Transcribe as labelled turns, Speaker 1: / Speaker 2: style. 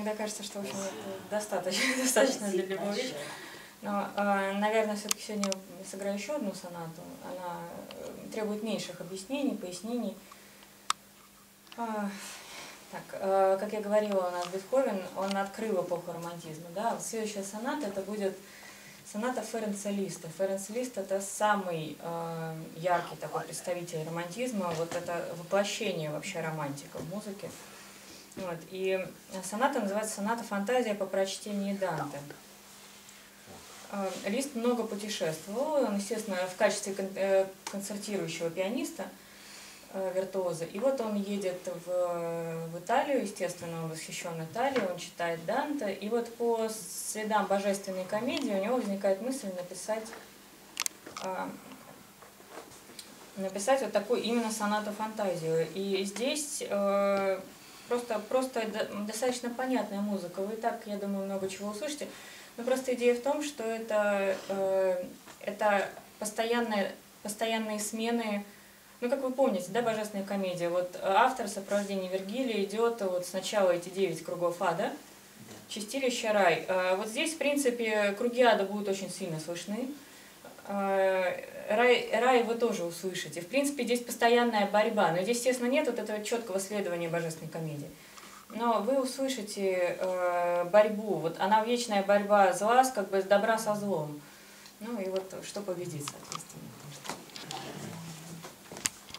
Speaker 1: иногда кажется, что, в общем, это достаточно для любого вечера. Но, наверное, все-таки сегодня я сыграю еще одну сонату. Она требует меньших объяснений, пояснений. Так, как я говорила, у нас Бетховен, он открыл эпоху романтизма. Да? Следующая соната это будет соната Ференца Листа. Ференц Лист это самый яркий такой представитель романтизма, вот это воплощение вообще романтика в музыке. Вот. И соната называется «Соната фантазия по прочтении Данте». Лист много путешествовал, он, естественно, в качестве концертирующего пианиста, виртуоза. И вот он едет в Италию, естественно, он восхищен Италией, он читает Данте. И вот по следам божественной комедии у него возникает мысль написать вот такую именно сонату-фантазию. И здесь просто достаточно понятная музыка. Вы и так, я думаю, много чего услышите. Но просто идея в том, что это постоянные смены. Ну, как вы помните, да, божественная комедия. Вот автор сопровождения Вергилия идет вот сначала эти 9 кругов ада, чистилище, рай. Вот здесь, в принципе, круги ада будут очень сильно слышны. Рай вы тоже услышите. В принципе, здесь постоянная борьба. Но здесь, естественно, нет вот этого четкого следования божественной комедии. Но вы услышите борьбу. Вот она вечная борьба зла, как бы с добра со злом. Ну и вот что победит, соответственно.